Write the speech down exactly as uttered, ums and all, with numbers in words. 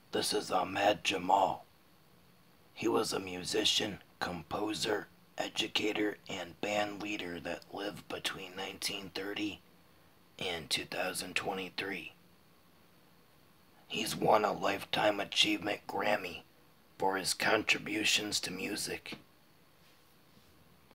This is Ahmad Jamal. He was a musician, composer, educator, and band leader that lived between nineteen thirty and two thousand twenty-three. He's won a Lifetime Achievement Grammy for his contributions to music.